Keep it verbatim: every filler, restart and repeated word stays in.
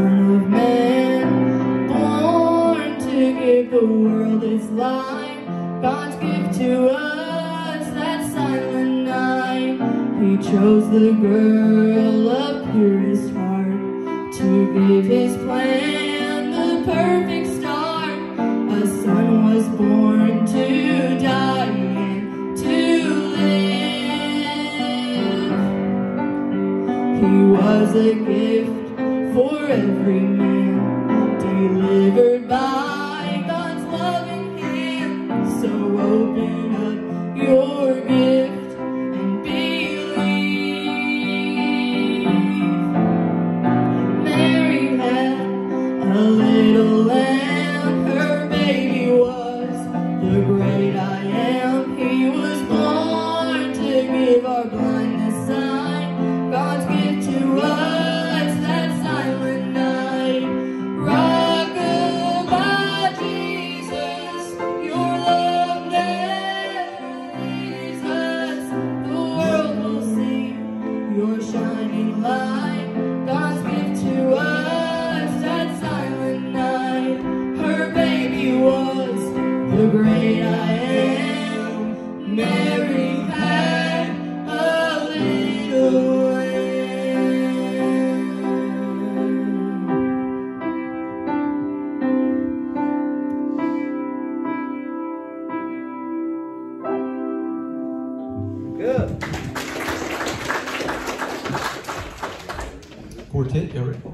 Son of Man, born to give the world its light, God's gift to us that silent night. He chose the girl of purest heart to give his plan the perfect start. A son was born to die and to live. He was a gift for every man, delivered by God's loving hand. So open up your gift and believe. Mary had a little lamb, her baby was the great I am. He was born to give our blindness sight, God's gift to us. Your shining light, God's gift to us that silent night. Her baby was the great I am. Mary had a little lamb. Good. Quartet, you ready?